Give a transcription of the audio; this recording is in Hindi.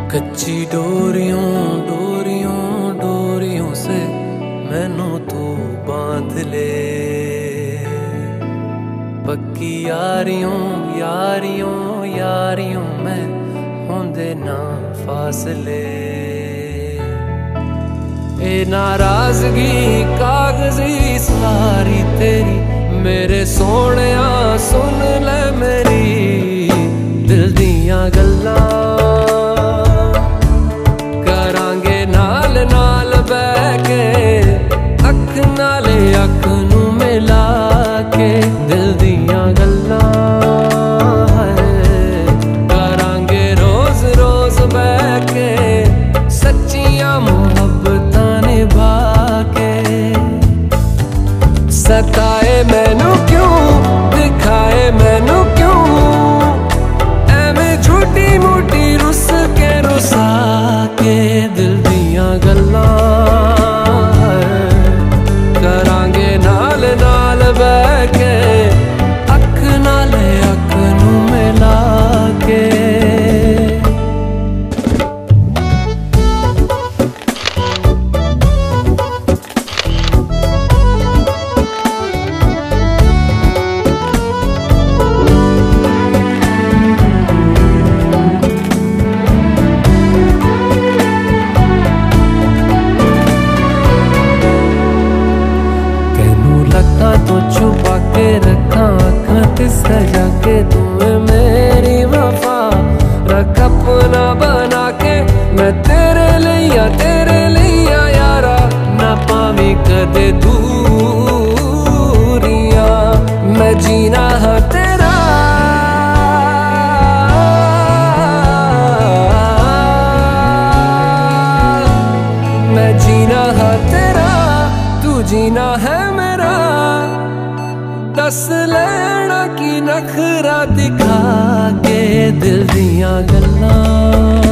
कच्ची डोरियों डोरियों डोरियों से मैनू तू बांध ले। पक्की यारियों यारियों यारियों में होंदे ना फासले। ए नाराजगी कागजी सारी तेरी मेरे सोहणिया सुन ले मेरी दिल दियां गल्लां। करांगे नाल नाल बैठ के अख नाले अख नू मिला के दिल दियां गल्लां। करांगे रोज रोज बैठ के सच्चियां मुहब्बतां निभा के। सताए मैनू क्यों दिखाए मैनू क्यों एवें झूठी मूठी रुस के रुसा के दिल दियां गल्लां। करांगे नाल नाल बैठ के अख नाले अख नू मिला के। तो छुपा के रखा आँखां ते सजा के तू मेरी वफा रख अपना बना के। मैं तेरे लिया यारा ना पावी कदे दूरियां। मैं जीना है तेरा मैं जीना है तेरा तू जीना है मेरा। दस लेना की नखरा दिखा के दिल दियां गल्लां।